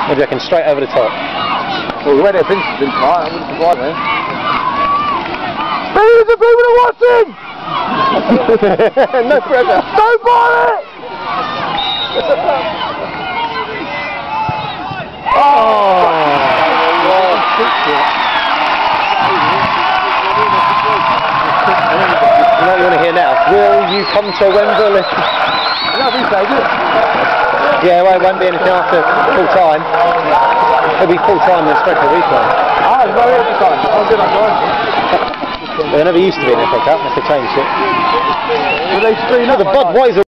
Maybe I can straight over the top. Well, the way they've been tonight, I wouldn't survive me. Millions of people are watching! No pressure. Don't buy it! You know what you want to hear now? Will you come to Wembley? Yeah, well, it won't be anything after full time. It'll be full time then spread for the weekend. Ah, it's very every time. I'll do that time. Well, there never used to be an FA Cup, they changed it. Will they screen up? The Budweiser